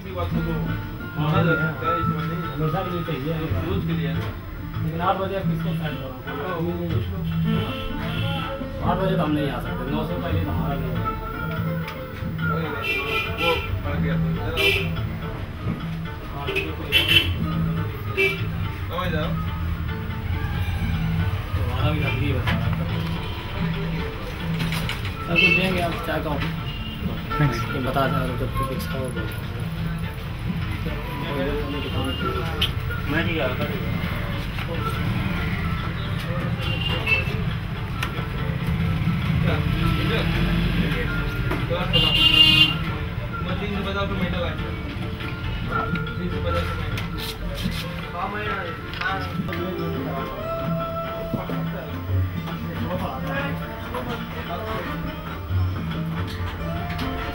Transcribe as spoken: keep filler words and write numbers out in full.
की बात को हाँ हमेशा के लिए चाहिए यूज के लिए। लेकिन आठ बजे आप किसको साइड करो? आठ बजे तो हम नहीं आ सकते, नौ सौ पहले तो हमारा नहीं है। वो पड़ गया समझ जाओ हमारा भी लगी है सर कुछ देंगे आप चाय का ऑफर बता दें जब कुछ इच्छा हो तो मैं नहीं आता तीन सौ पचास रुपये महीना लगता है तीन सौ पचास रुपये महीना